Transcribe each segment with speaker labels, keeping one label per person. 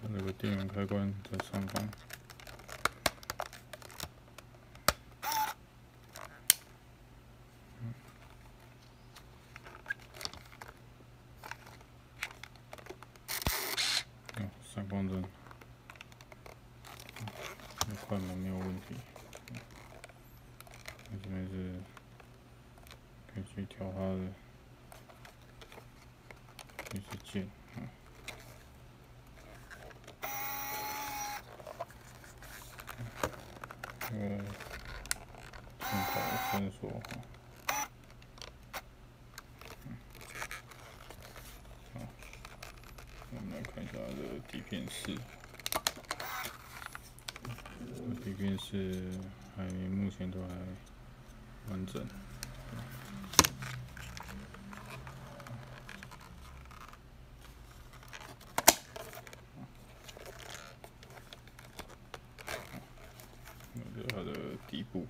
Speaker 1: 这个电源开关在上方。闪光灯，快门没有问题。这边是可以去调它的这些键。这个镜头伸缩。我们来看一下它的底片式。底片式目前都还完整。这是它的底部。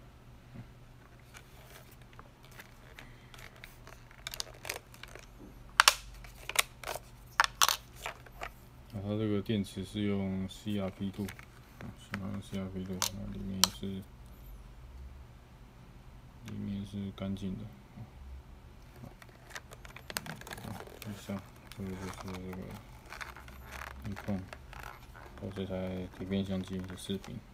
Speaker 1: 它这个电池是用 CRP 度，喜欢用 CRP 度，那里面是干净的。以上，这个就是这个Nikon这台底片相机的视频。